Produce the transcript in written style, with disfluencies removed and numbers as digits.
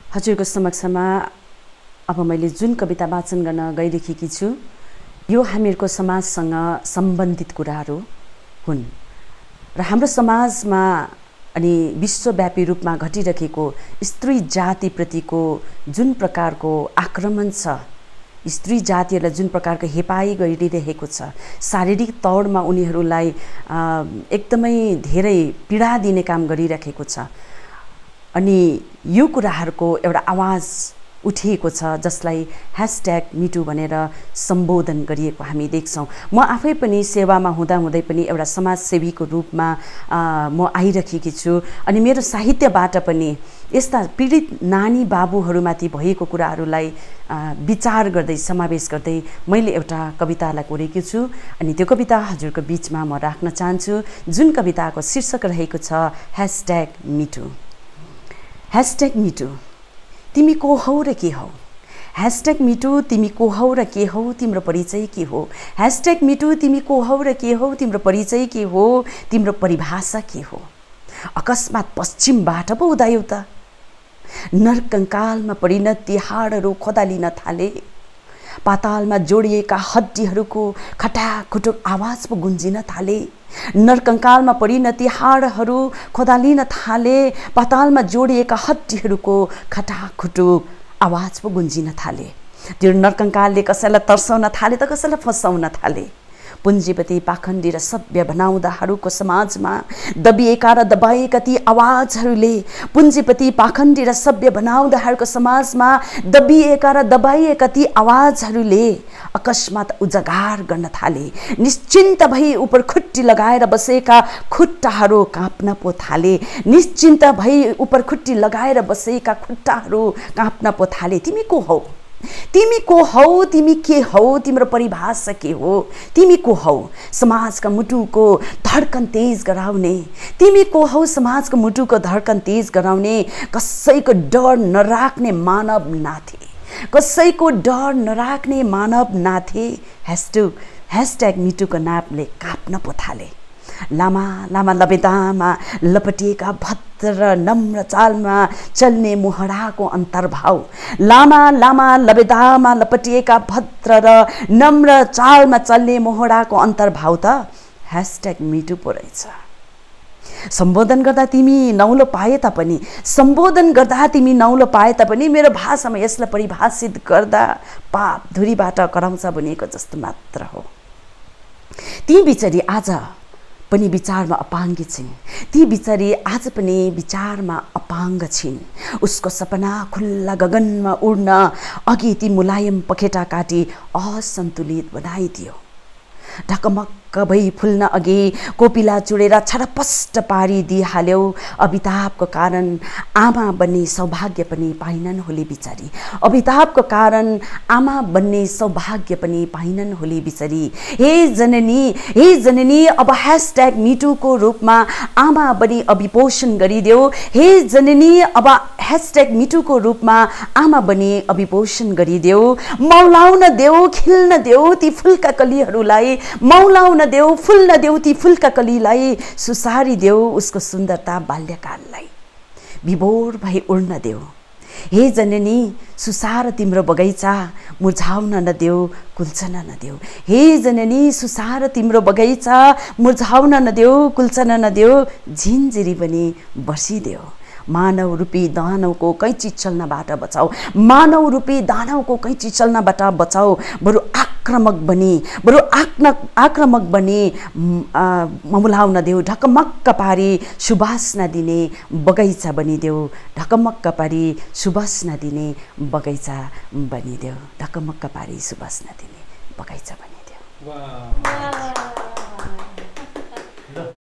हजुरको समक्षमा अब मैले जुन कविता वाचन गर्न गइरहेकी छु यो हामीहरूको समाजसँग सम्बन्धित कुराहरू हुन् र हाम्रो समाजमा अनि विश्वव्यापी रूपमा घटिरहेको स्त्री जातिप्रतिको जुन प्रकारको आक्रमण छ, स्त्री जातिहरूलाई जुन प्रकारको हेपाई गरिरहेको छ, शारीरिक तौरमा उनीहरूलाई एकदमै धेरै पीडा दिने काम गरिरहेको छ अनि यो कुराहरूको एउटा आवाज उठिएको छ जसलाई #मिटु भनेर सम्बोधन गरिएको हामी देख्छौं। म आफै पनि सेवामा हुँदै पनि एउटा समाजसेवीको रूपमा म आइरहेकी छु अनि मेरो साहित्यबाट पनि यस्ता पीडित नानी बाबुहरूमाथि भएको कुराहरूलाई विचार गर्दै समावेश गर्दै मैले एउटा कवितालाई कोरेकी छु अनि त्यो कविता हजुरको बीचमा म राख्न चाहन्छु जुन कविताको शीर्षक रहेको छ #मिटु। #मिटु तिमी को हौ र के हौ? #मिटु तिमी को हौ र के हौ? तिम्रो परिचय के हो? #मिटु तिमी को हौ र के हौ? तिम्रो परिचय के हो? तिम्रो परिभाषा के हो? अकस्मात पश्चिमबाट पो उदायो त नरकङ्कालमा परिणति हाडहरू खोदालिन थाले, पातालमा जोडिएका हड्डीहरूको खटाखुटुक आवाज पो गुन्जिन थाले। नरकङ्कालमा परिणति हाडहरू खोदालिन थाले, पातालमा जोडिएका हड्डीहरूको खटाखुटुक आवाज पो गुन्जिन थाले। त्यो नरकङ्कालले कसैलाई तर्साउन थाले त कसैलाई फसाउन थाले। पुञ्जीपति पाखण्डी र सभ्य बनाउँदाहरूको समाजमा दबिएका र दबाएका ती आवाजहरूले, पुञ्जीपति पाखण्डी र सभ्य बनाउँदाहरूको समाजमा दबिएका र दबाइएका ती आवाजहरूले अकस्मात उजागर गर्न थाले। निश्चिन्त भई उपर खुट्टी लगाएर बसेका खुट्टाहरू काँप्न पो थाले। निश्चिन्त भई उपर खुट्टी लगाएर बसेका खुट्टाहरू काँप्न पो थाले। तिमी को हौ? तिमी को हौ? तिमी के हौ? तिम्रो परिभाषा के हो? तिमी को हौ? समाजका मुटुको धड्कन तेज गराउने। तिमी को हौ? समाजको मुटुको धड्कन तेज गराउने। कसैको डर नराख्ने मानव नाथे, कसैको डर नराख्ने मानव नाथे। #मिटुको नापले काप्न पो थाले। लामा लामा लबेदामा लपटिएका भद्र नम्र चालमा चल्ने मोहडाको अन्तर्भाव। लामा लामा लबेदामा लपटिएका भद्र र नम्र चालमा चल्ने मोहडाको अन्तर्भाव त #मिटु पो रहेछ। सम्बोधन गर्दा तिमी नौलो पाए तापनि, सम्बोधन गर्दा तिमी नौलो पाए तापनि मेरो भाषामा यसलाई परिभाषित गर्दा पाप धुरीबाट कराउँछ भनिएको जस्तो मात्र हो। ती बिचारी आज पनि विचारमा अपाङ्गी छिन्। ती बिचारी आज पनि विचारमा अपाङ्ग छिन्। उसको सपना खुल्ला गगनमा उड्न अघि ती मुलायम पखेटा काटी असन्तुलित बनाइदियो। ढकमक्क भई फुल्न अघि कोपिला चुडेर छरपष्ट पारी दिइहाल्यौ। अभितापको कारण आमा बन्ने सौभाग्य पनि पाइनन् होली बिचारी। अभितापको कारण आमा बन्ने सौभाग्य पनि पाइनन् होली बिचारी। हे जननी अब #मिटुको रूपमा आमा बनी अभिपोषण गरिदेऊ। हे जननी अब #मिटुको रूपमा आमा बनी अभिपोषण गरिदेऊ। मौलाउन देऊ, खिल्न देऊ ती फुलका कलीहरूलाई, मौलाउन देऊ, फुल्न देऊ ती फुलका कलीलाई, सुसारी देऊ उसको सुन्दरता बाल्यकाललाई, विभोर भई उड्न देऊ। हे जननी सुसार तिम्रो बगैँचा, मुर्झाउन नदेऊ, कुल्चन नदेऊ। हे जननी सुसार तिम्रो बगैँचा, मुर्झाउन नदेऊ, कुल्चन नदेऊ, झिन्झिरी बनी बसिदेऊ। मानव रूपी दानवको कैँची चल्नबाट बचाऊ। मानव रूपी दानवको कैँची चल्नबाट बचाऊ। बरु आक्रामक बनी मौलाउन देऊ। ढकमक्क पारी सुबास्न दिने बगैँचा बनिदेऊ। ढकमक्क पारी सुबास्न दिने बगैँचा बनिदेऊ। ढकमक्क पारी सुबास्न दिने बगैँचा बनिदेऊ।